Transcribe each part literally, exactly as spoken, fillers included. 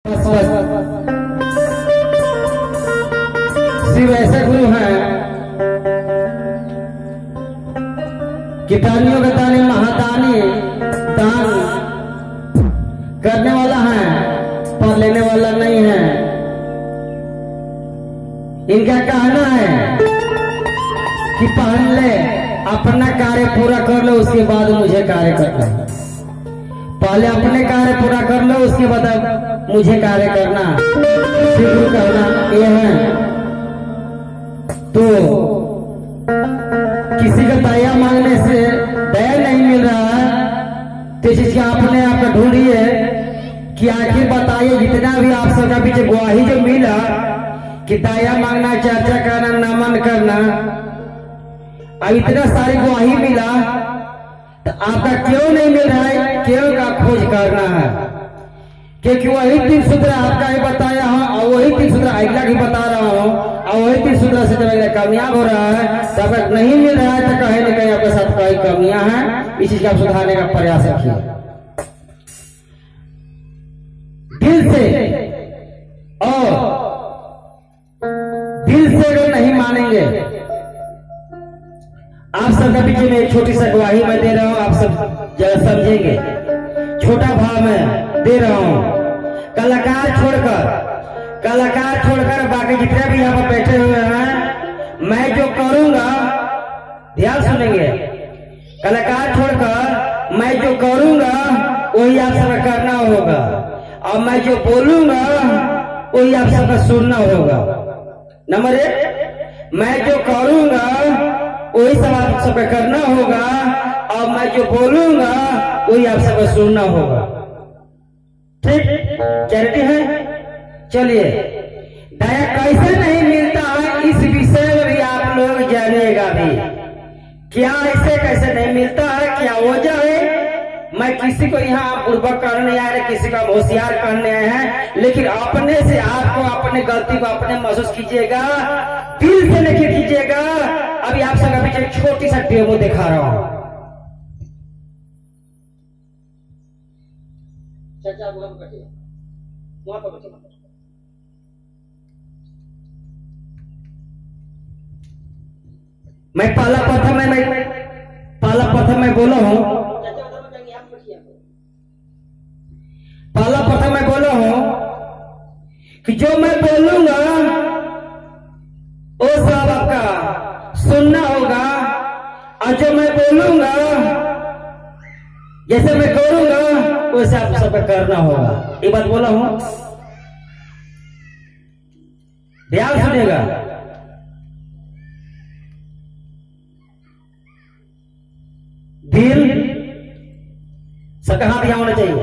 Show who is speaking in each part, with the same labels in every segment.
Speaker 1: शिव ऐसे गुरु हैं कि दानियों का दानी महादानी दान करने वाला है पर लेने वाला नहीं है। इनका कहना है कि पहले अपना कार्य पूरा कर लो उसके बाद मुझे कार्य करना है। पहले अपने कार्य पूरा कर लो उसके बाद मुझे कार्य करना। गुरु कहना यह है। तो किसी का दया मांगने से दया नहीं मिल रहा है तो चीज आपने आपका ढूंढिए कि आखिर बताइए जितना भी आप सबका पीछे गवाही जो मिला कि दया मांगना, चर्चा करना, नमन करना, अब इतना सारी गवाही मिला तो आपका क्यों नहीं मिल रहा है? क्यों का खोज करना है? क्योंकि वही तीन सूत्र आपका ही बताया हूं और वही तीन सूत्र अगला ही बता रहा हूं और वही तीन सूत्र से जब कामयाब हो रहा है तो अगर नहीं मिल रहा है तो कहीं न कहीं आपके साथ कई कमियां हैं। इस चीज का सुधारने का प्रयास रखिए दिल से। और दिल से अगर नहीं मानेंगे, आप सबका पीछे में एक छोटी सा गवाही मैं दे रहा हूं, आप सब जरा समझेंगे। छोटा भाव में दे रहा हूं। कलाकार छोड़कर कलाकार छोड़कर बाकी जितने भी यहाँ पर बैठे हुए हैं, मैं जो करूंगा ध्यान सुनेंगे। कलाकार छोड़कर मैं जो करूंगा वही आप सबका करना होगा और मैं जो बोलूंगा वही आप सबका सुनना होगा। नंबर एक, मैं जो करूंगा वही सब आप सबका करना होगा और मैं जो बोलूंगा वही आप सबको सुनना होगा। ठीक, क्लैरिटी है? चलिए, दया कैसे नहीं मिलता है इस विषय में भी आप लोग जानिएगा भी। क्या ऐसे कैसे नहीं मिलता है, क्या वजह है? मैं किसी को यहाँ पूर्वक करने आया है, किसी का होशियार करने आए हैं, लेकिन अपने से आपको अपने गलती को अपने महसूस कीजिएगा, दिल से लेके कीजिएगा। अभी आप सबका पीछे एक छोटी सा डेमो दिखा रहा हूं। चर्चा वहां पर बच्चे मैं पाला प्रथम में मैं पाला प्रथम में बोला हूं पाला प्रथम में बोला हूं कि जो मैं बोलूंगा वो सब आपका सुनना होगा और जो मैं बोलूंगा जैसे मैं करूंगा वैसे आप सबका करना होगा। ये बात बोला हूं, ध्यान सुनिएगा। दिल सबका हाथ यहां होना चाहिए।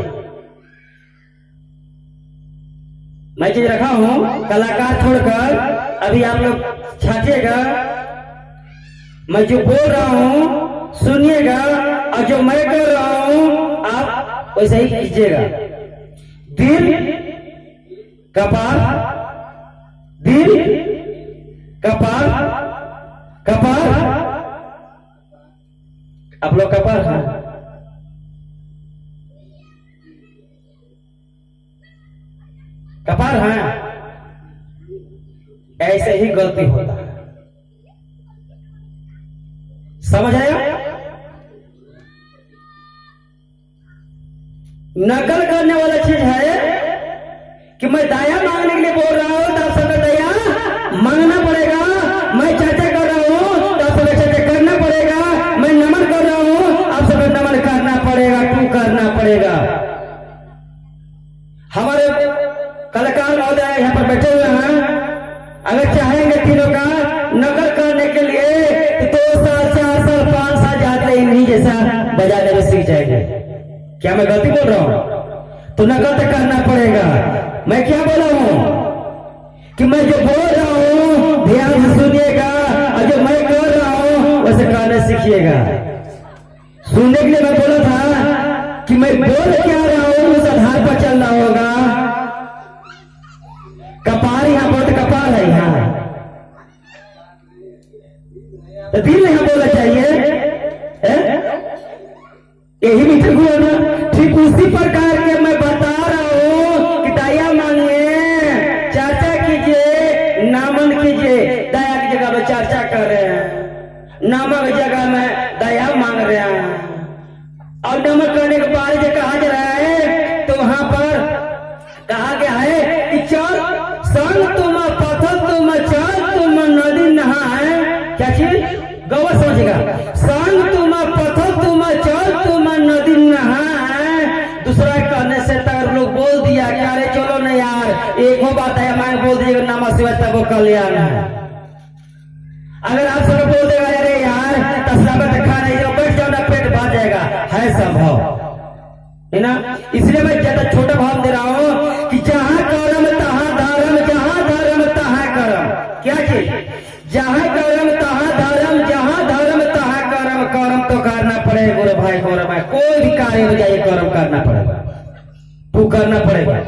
Speaker 1: मैं चीज रखा हूं, कलाकार छोड़कर अभी आप लोग छाटिएगा। मैं जो बोल रहा हूं सुनिएगा और जो मैं कर रहा हूं आप वैसे ही कीजिएगा। दिल, कपाल, दिल, कपाल, कपाल, आप लोग कपाल हैं, कपाल हैं, ऐसे ही गलती होता है। समझ आया? नकल करने वाला चीज है कि मैं दया मांगने के लिए बोल रहा हूं तो आप सबका दया मांगना पड़ेगा। मैं चर्चा कर रहा हूं तो आप सबका चर्चा करना पड़ेगा। मैं नमन कर रहा हूं आप सबका नमन करना पड़ेगा, तू करना पड़ेगा। हमारे कलाकार महोदय यहाँ पर बैठे हुए हैं, अगर चाहेंगे तीनों का नकल करने के लिए तो दो साल, चार साल, पांच साल जाते इन्हीं जैसा बजाने में सीख जाएंगे। क्या मैं गलती बोल रहा हूं? तो नकल तो करना पड़ेगा। मैं क्या बोला हूं कि मैं जो बोल रहा हूं ध्यान से सुनिएगा और जो मैं कर रहा हूं वैसे करने सीखिएगा। सुनने के लिए मैं बोला था कि मैं बोल क्या रहा हूं उस आधार पर चलना होगा। कपाल यहां पर तो कपाल है, यहां तो दिल यहां बोलना चाहिए। यही भी ठीक हुआ ना? ठीक उसी प्रकार के मैं बता रहा हूं कि दया मांगने नमक जगह में दया मांग रहे हैं। और नमक करने के बाद जो कहा जा रहा है तो वहां पर कहा गया है कि चल संग तुम पथल तुम चल तुम नदी नहा है। क्या चीज गौर समझेगा। संग तुम पथल तुम चल तुम नदी नहा है। दूसरा कहने से तक लोग बोल दिया कि अरे चलो ना यार एक हो बात है मैं बोल दिएगा नमः शिवाय तब वो कल्याण है। अगर आप सब बोल देगा अरे यार तस्ला में खा नहीं जाओ बैठ जाओ ना पेट भर जाएगा है संभव है ना। इसलिए मैं ज्यादा छोटा भाव दे रहा हूं कि जहां कर्म तहां धर्म जहां धर्म तहां कर्म। क्या चीज जहां कर्म तहां धर्म जहां धर्म तहां कर्म। कर्म तो करना पड़ेगा गोरे भाई गोरे भाई कोई भी कार्य हो जाए कर्म करना पड़ेगा तू करना पड़ेगा।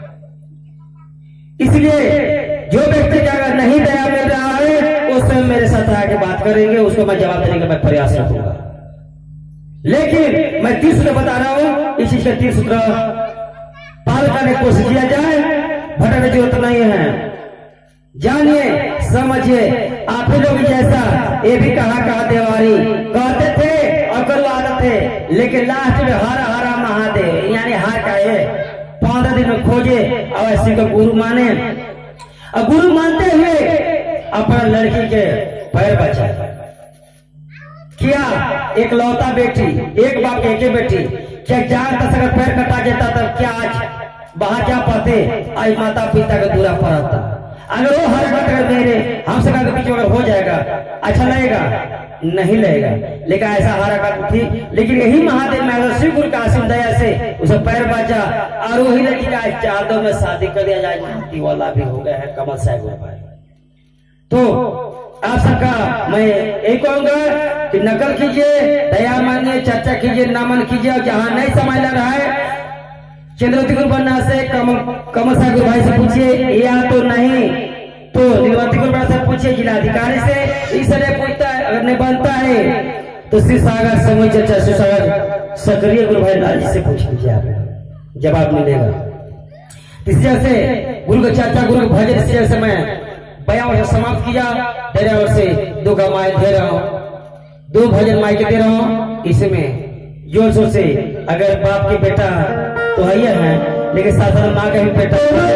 Speaker 1: इसलिए जो व्यक्ति का अगर नहीं दया मिल रहा है उससे मेरे साथ आके बात करेंगे उसको मैं जवाब देने का मैं प्रयास रखूंगा। लेकिन मैं तीन सूत्र बता रहा हूं इस चीज का तीन सूत्र पालन करने की कोशिश किया जाए भटकने की जरूरत नहीं है। जानिए समझिए आप ही लोग जैसा ये भी कहा कहा देवारी कहते थे और करवाते थे लेकिन लास्ट में हरा हरा महादेव यानी हार का ये पंद्रह दिन में खोजे और ऐसे को गुरु माने और गुरु मानते हुए अपना लड़की के पैर बचाए। क्या एक लौता बेटी एक बाप एक ही बेटी क्या जान दस अगर पैर कटा जाता तब क्या आज बाहर जा पाते आज माता पिता का दूरा पड़ता। अगर वो हरकत अगर मेरे हम सबका के बीच अगर हो जाएगा अच्छा लगेगा नहीं लगेगा। लेकिन ऐसा हरकत थी लेकिन यही महादेव में श्री गुरु का आशीष दया से उसे पैर बचा और वही लड़की का चादों में शादी कर दिया जाए नाती वाला भी हो गया है कमल साहब भाई। तो आप सबका मैं एक कहूंगा कि नकल कीजिए दया मानिए चर्चा कीजिए नामन कीजिए और जहां नहीं समझ लग रहा है चंद्रवती गुरु बनना से कमल कमल साहब गुरु भाई से पूछिए या तो नहीं तो नीलवती गुरु भाई से पूछिए जिलाधिकारी से इस तरह पूछता है अगर नहीं बनता है तो श्री सागर समूह चर्चा श्री सागर सक्रिय गुरु भाई लाल जी से पूछ लीजिए आप जवाब मिलेगा। इस तरह से गुरु की चर्चा गुरु के भजन इस तरह से मैं बयां वर्ष समाप्त किया तेरह वर्ष से दो का माय दे रहा हूं दो भजन माई के दे रहा हूं। इसमें जोर शोर से अगर बाप की बेटा तो है है लेकिन साथ साथ माँ का भी बेटा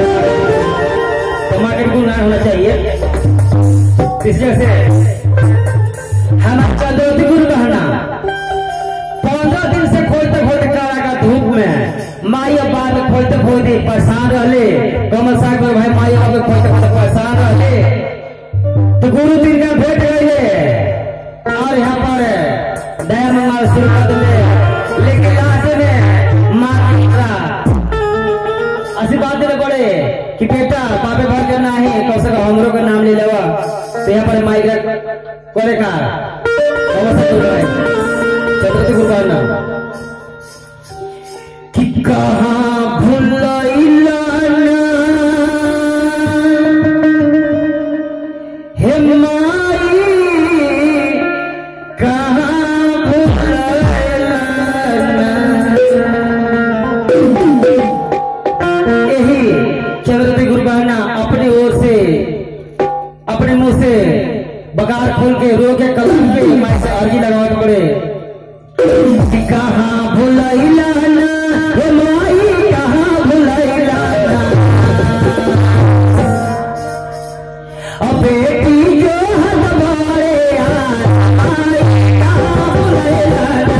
Speaker 1: तो माँ का भी गुण होना चाहिए। इस वजह से हम चंद्रवती गुरु बहना पंद्रह दिन से खोलते खोलते काला का धूप में माई और बाप में खोलते खोलते परेशान रहे कमल साहब भाई माई बाप में खोलते खोलते परेशान रहे तो गुरु दिन का भेंट गए और यहाँ पर दया मंगल शुरू कर दिले लेकिन लास्ट में माँ आशीर्वाद देने पड़े कि बेटा पापे भर करना है कम से कम हमरों का नाम ले लेवा तो यहाँ पर माई करे का चंद्रवती गुरु का नाम कि कहाँ भूलैला हे माई कहाँ भूलैला यही चंद्रवती गुरु बहना अपनी ओर से अपने मुंह से बगार खोल के रो के कलम के माई से अर्जी लगाने पड़े कि कहाँ भूलैला ना हे माई कहाँ भूलैला ना अब बेटी जो हमारे आई कहाँ भूलैला ना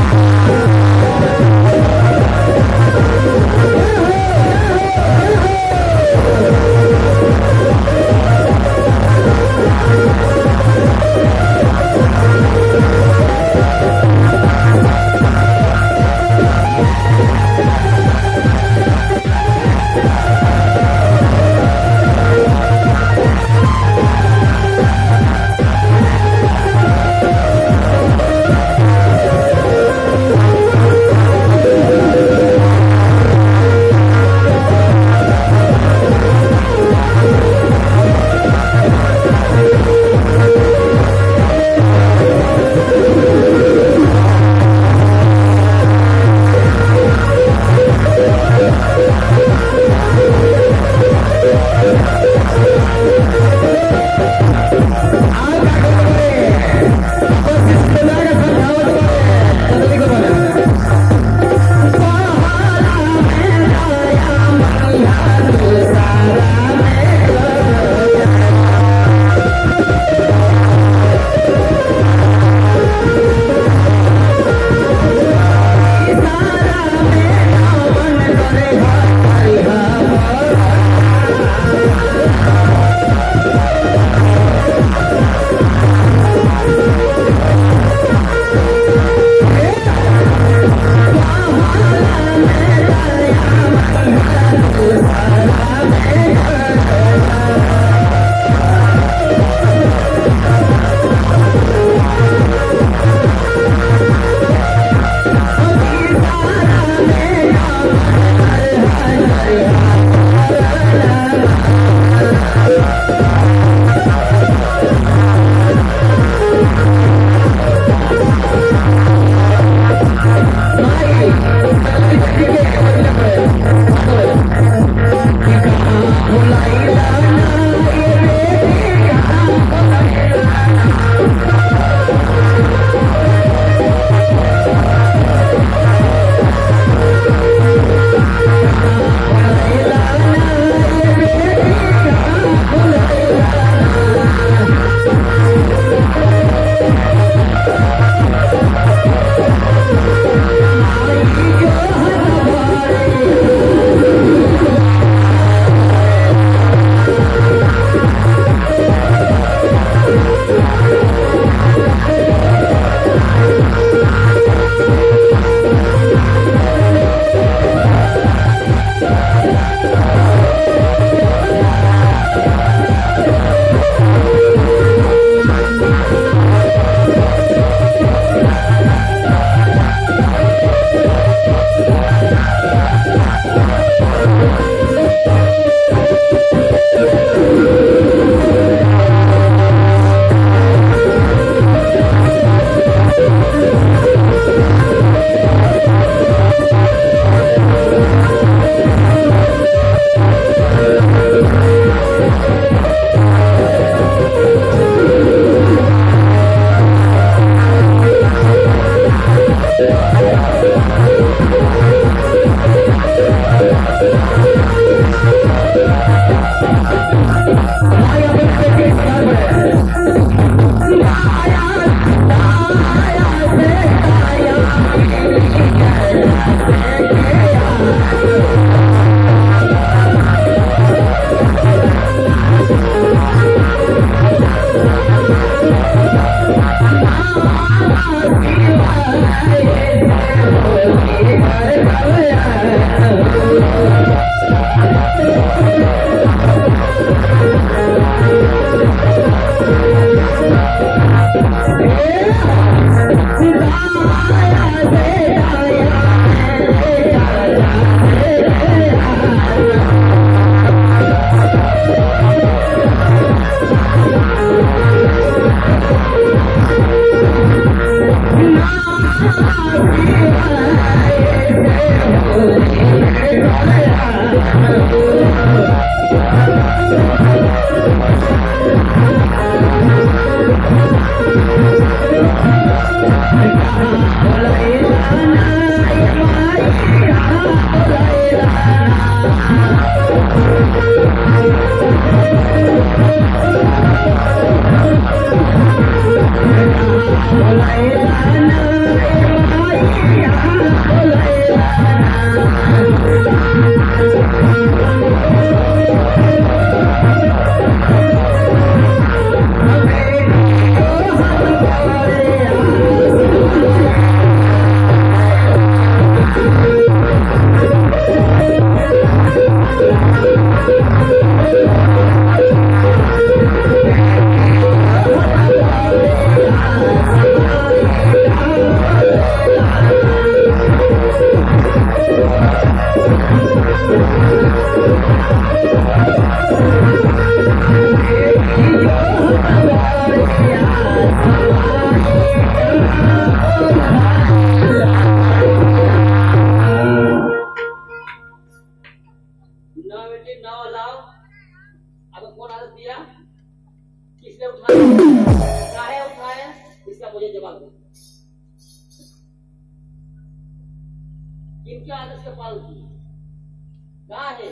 Speaker 2: किनके आदेश से पाल की कहाँ है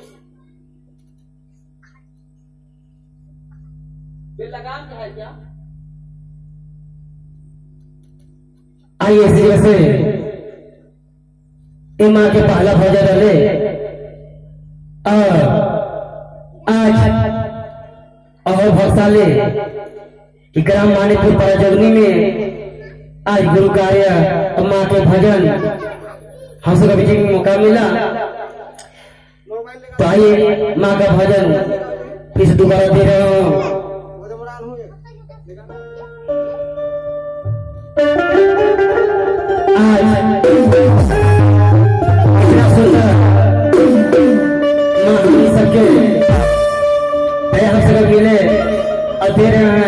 Speaker 2: बेलगाम का है क्या?
Speaker 1: आइए इसी वजह से माँ के पहला भजन रहे और आज और भक्साले ग्राम मानिकपुर परजगनी में आज गुरु कार्य माँ के भजन हम सब अभी में मौका मिला तो आइए माँ का भजन फिर से दोबारा दे रहा हूँ। आज इतना सुंदर माँ हम सबके हम सब मिले और दे रहे हैं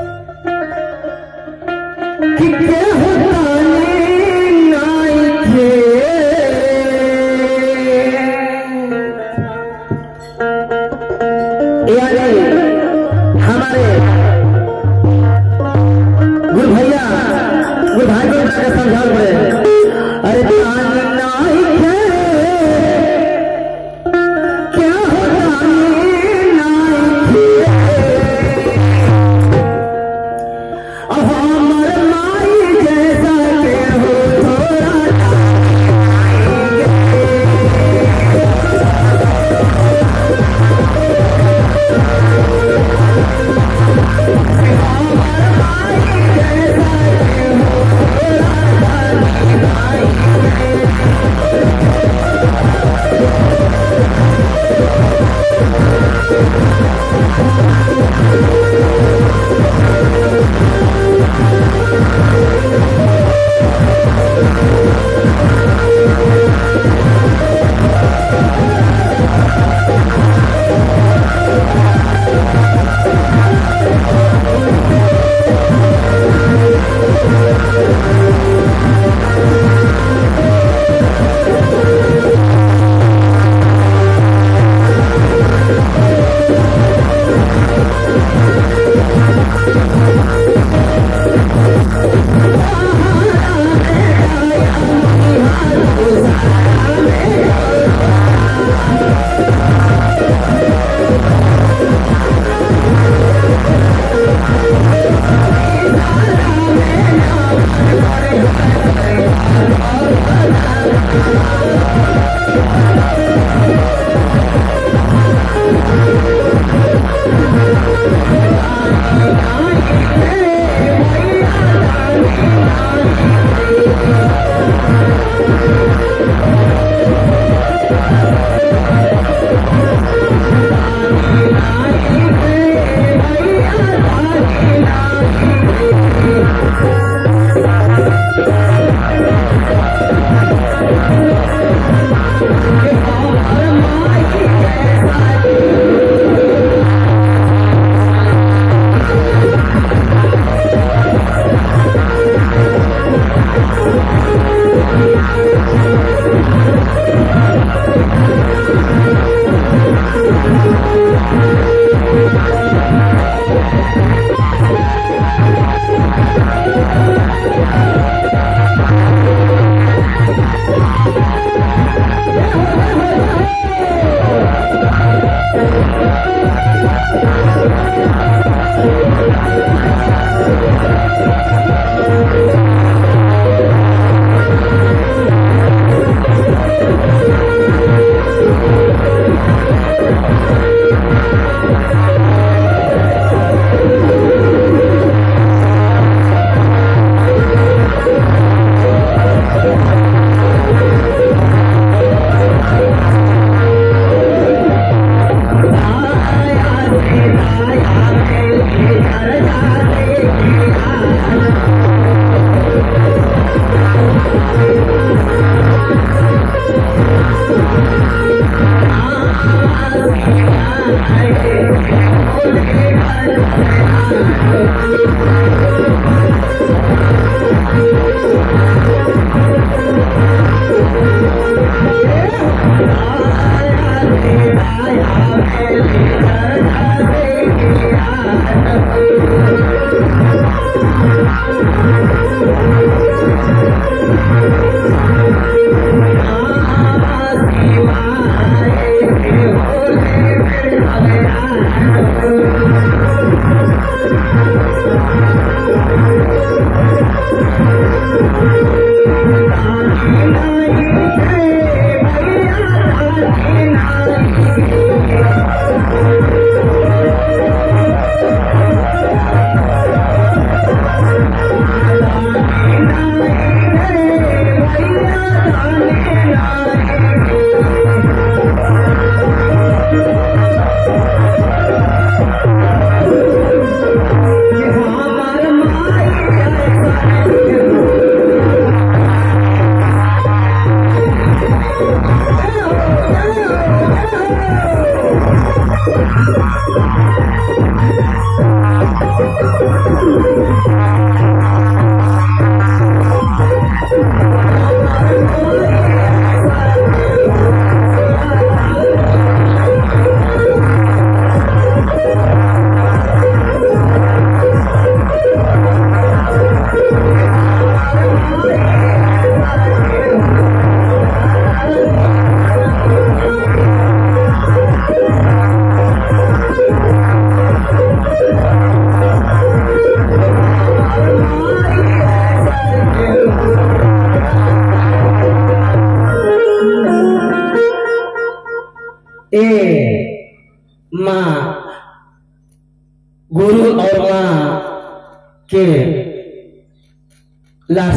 Speaker 1: कि क्या होता नहीं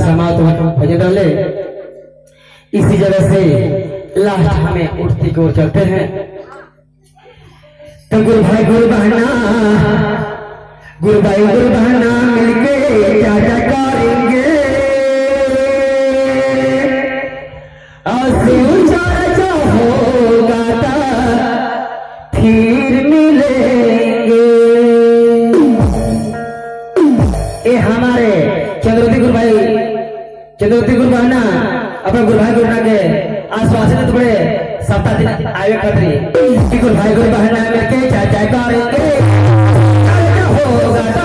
Speaker 1: समाप्त भजन रहे। इसी जगह से लास्ट हमें उठती को चलते हैं। तो गुरु भाई गुरु बहना, गुरु भाई गुरु बहना मिलके क्या क्या करेंगे, होगा फिर मिलेंगे। ये हमारे चंद्रवती गुरु भाई, चंद्रवती गुरु बहना अपने गुरु भाई गुरु के आसपास में थोड़े सप्ताह दिन आए खतरी गुरु भाई गुरु बहना मिलके चाय चाय करेंगे, होगा तो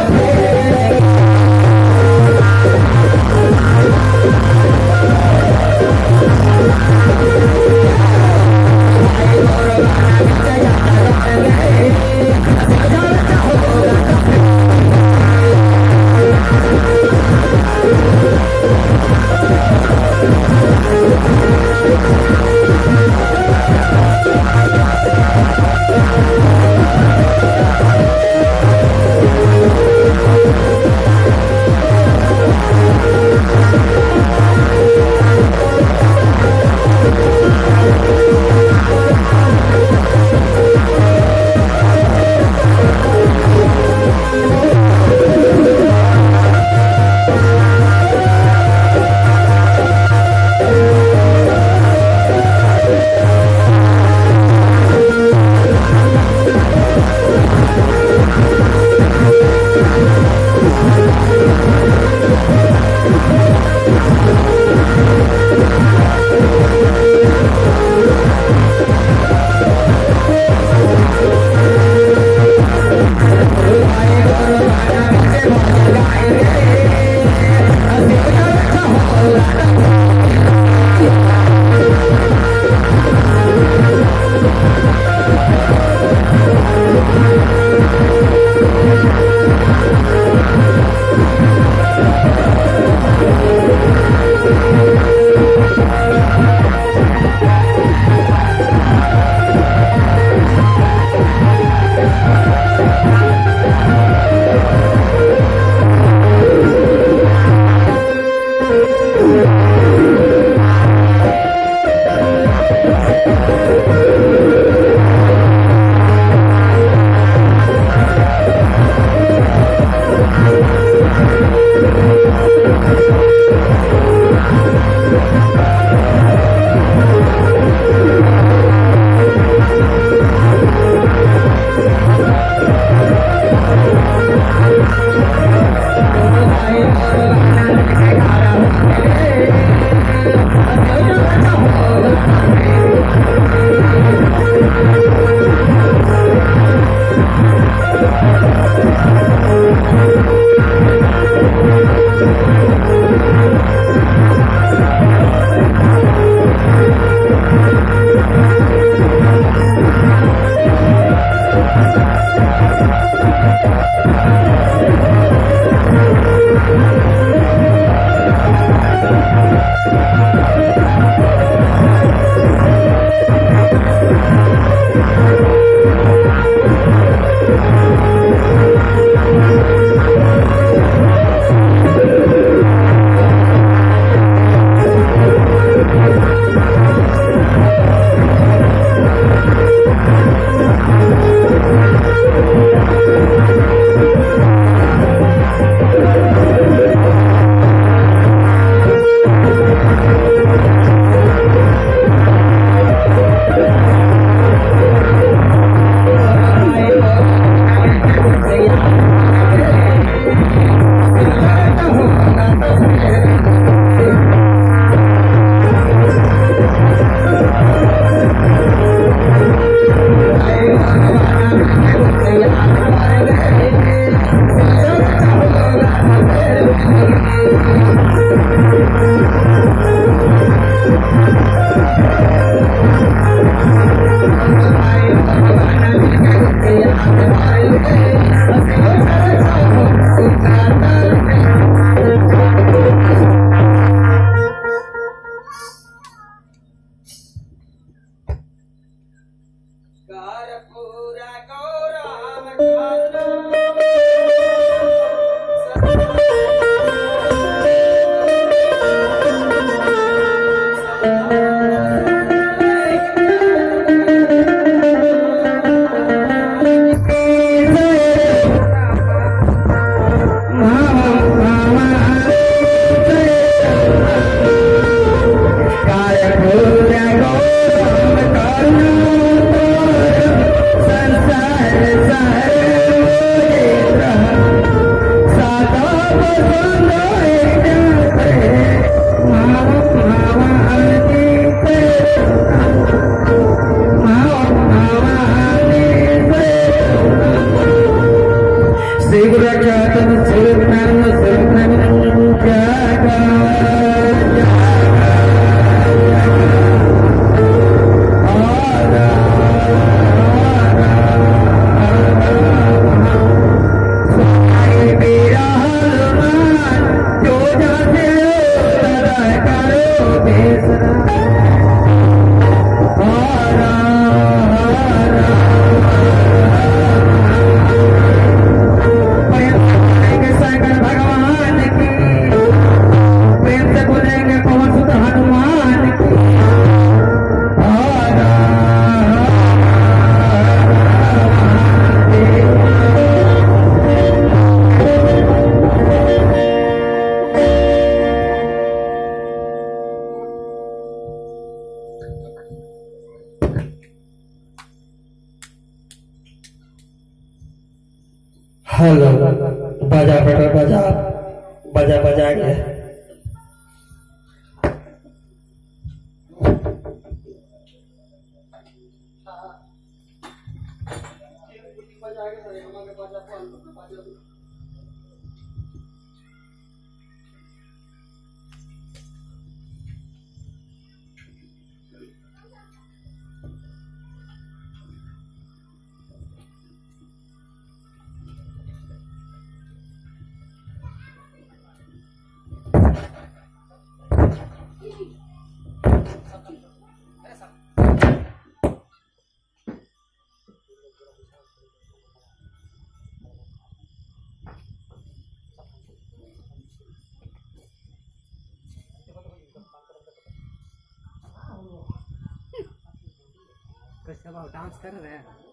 Speaker 1: हेलो, बजा बेटा बजा, बजा बजा के
Speaker 3: कैसे डांस कर रहे हैं।